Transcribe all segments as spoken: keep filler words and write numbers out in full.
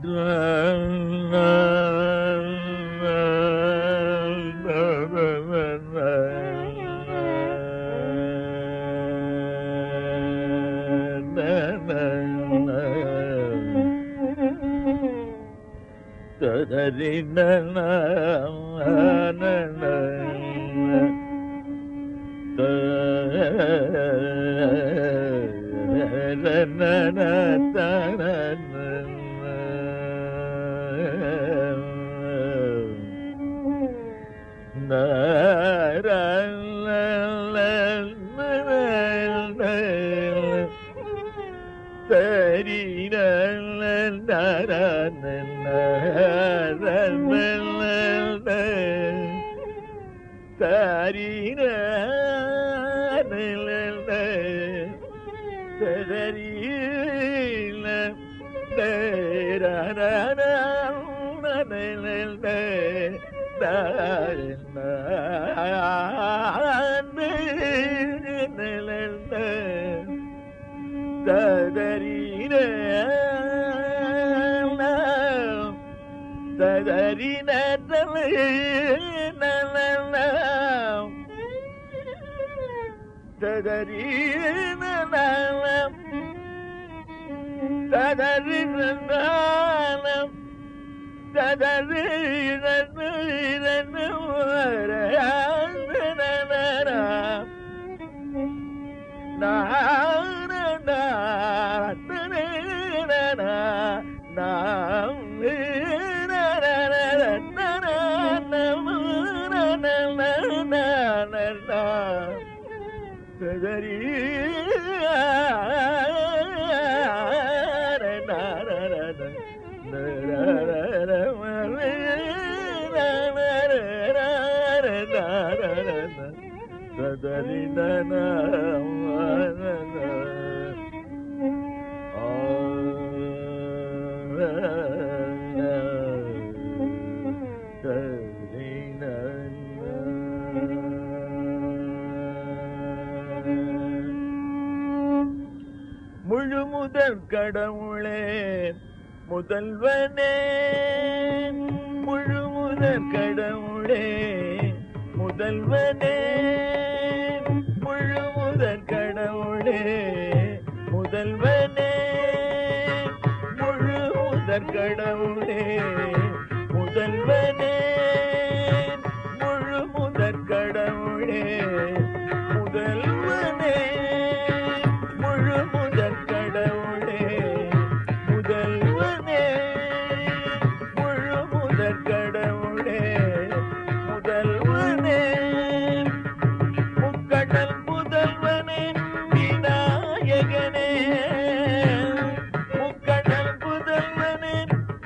கடவுளே முதல்வனே முழு முதற் கடவுளே முதல்வனே முழு முதற் கடவுளே முதல்வனே முழு முதற் கடவுளே முதல்வனே முழு முதற் கடவுளே முதல்வனே முழு முதற் கடவுளே முதல்வனே முழு முதற் கடவுளே முதல்வனே முக்கடல் முதல்வனே விநாயகனே முக்கடல் முதல்வனே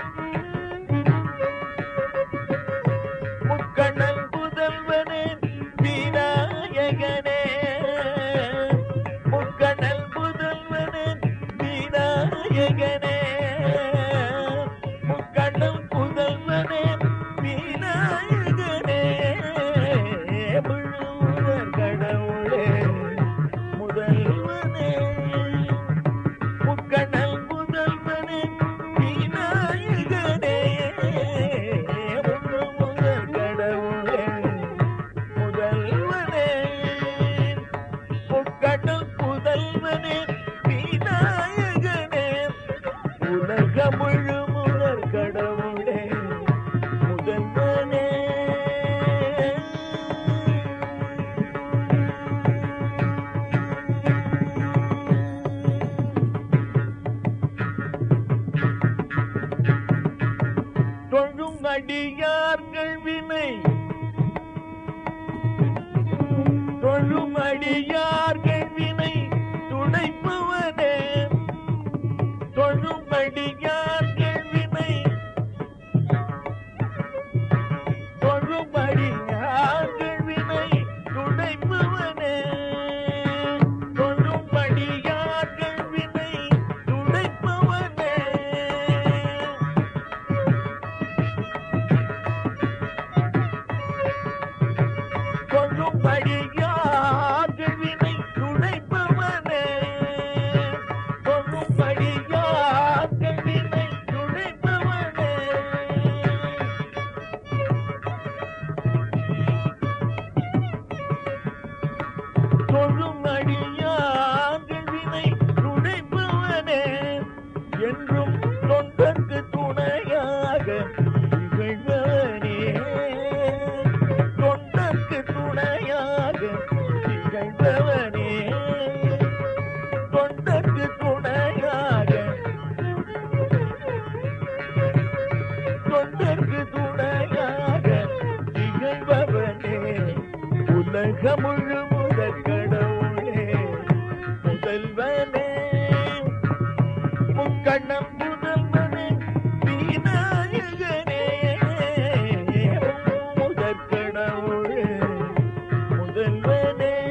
முக்கடல் முதல்வனே விநாயகனே முக்கடல் முதல்வனே விநாயகனே முக்கடல் முதல்வனே விநாயகனே முழுமுதற் கடவுளே முதல்வனே முக்கடல் முதல்வனே விநாயகனே முழுமுதற் கடவுளே முதல்வனே முக்கடல் முதல்வனே விநாயகனே உலக முழுமுதற் கடவுளே முதல்வனே. தொழும் அடியார்கள் வினை தொழும் அடியார்கள் வினை துடைப்பவனே தொழும் அடியார்கள் வினை தொழும் அடியார்கள் வினை துடைப்பவனே தொழும் அடியார்கள் வினை துடைப்பவனே தொழும் அடியார்கள் வினை உலக முழு முதற் கடவுளே முதல்வனே முக்கண்ணம் முதல்வனே விநாயகனே முதற் கடவுளே முதல்வனே.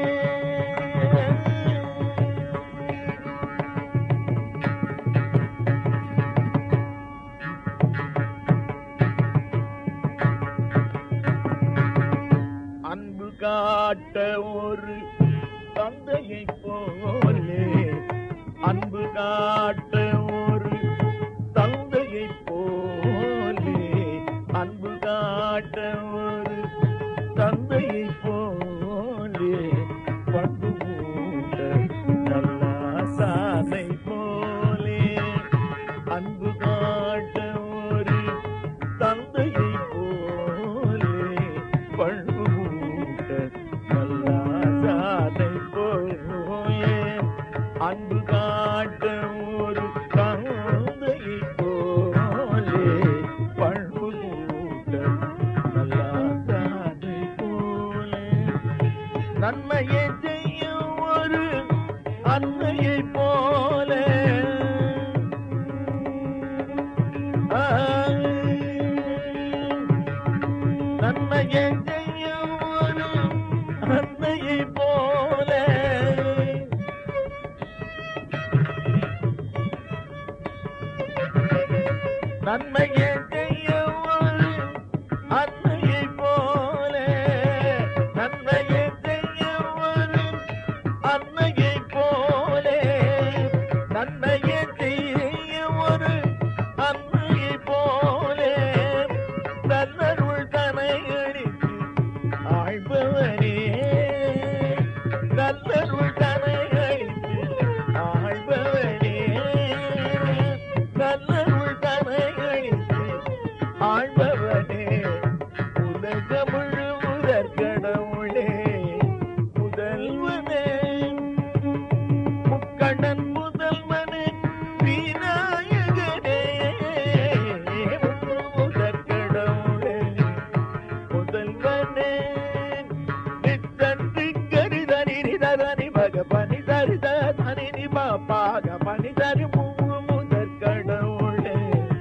அன்பு காட்ட ஒரு தந்தையை போலே அன்பு காட்ட ஒரு தந்தையை போலே அன்பு காட்ட ஒரு தந்தையை போலே பண்பு மூட்ட நல்லா சாதை போலே அன்பு காட்ட ஒரு தந்தையை போலே பண்பு அன்பு காட்ட ஒரு தந்தையை போலே பண்பு கூட்ட நல்லா சாதை போலே நன்மையை செய்யும் ஒரு அன்னையை போலே நன்மையை செய்யும் ஒரு அன்னையை போலே நன்மையை செய்ய ஒரு அன்னையை போலே நன்மையை செய்ய ஒரு அன்னையை போலே நன்மையை செய்ய ஒரு அன்னையை போலே நல்லருள் தனை அளித்து ஆழ்பவனே நல்லருள் தனை அளித்து ஆழ்பவனே நல்லருள் தனை ஆழ்பவனே உலக முழு முதற் கடவுளே முதல்வனே முக்கண்ணன் முதல்வனே விநாயகனே முதற் கடவுளே முதல்வனே நித்தன்றி கரிதனி நிதனி பக பனி தரித தனி நிப பாக பனி தரி முதற் கடவுளே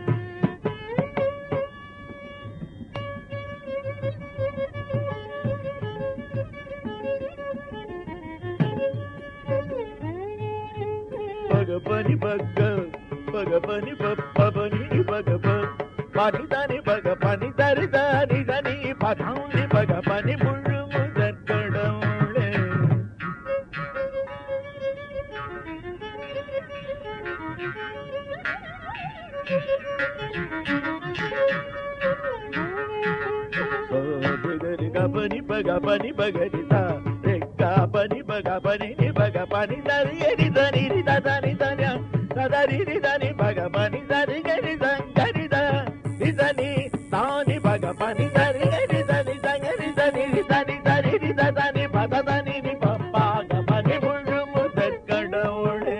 பகபனி பக பகபனி பப்பபனி பகப பனிதனி பக பனி தரி தனி தனி பதானி பகபனி முழு முதற் கடவுளே பனி பக பனி பகரிதா ரெக்கா பனி பக பனி நி பக பனி தரி எரி தனி ரி தனி தனி தரி ரி தனி பக பனி தரி கரி தங்கரி ரி தனி தானி பக பனி தரி எரி தனி தங்கரி தனி ரி தனி தரி ரி தனி பத தனி நி பப்பாக பனி முழு முதற் கடவுளே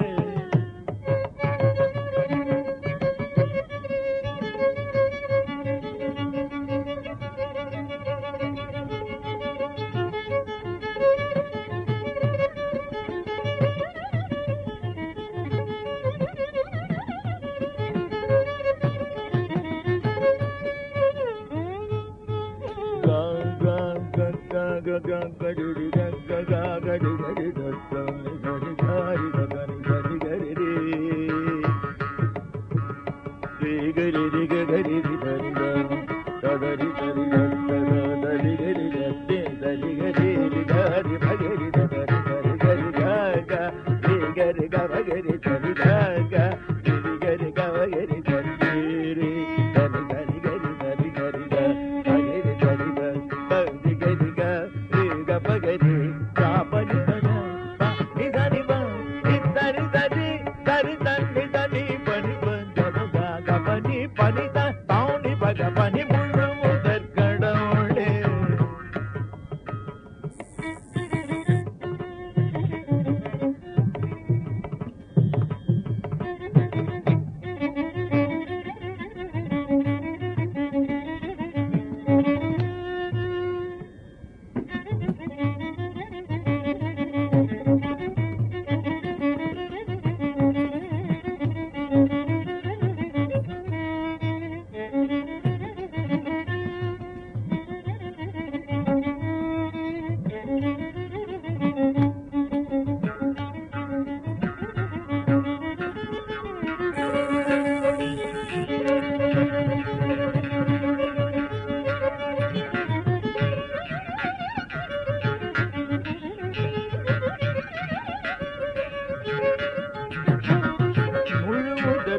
பனி முழு முதற் கடவுளே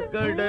கடல்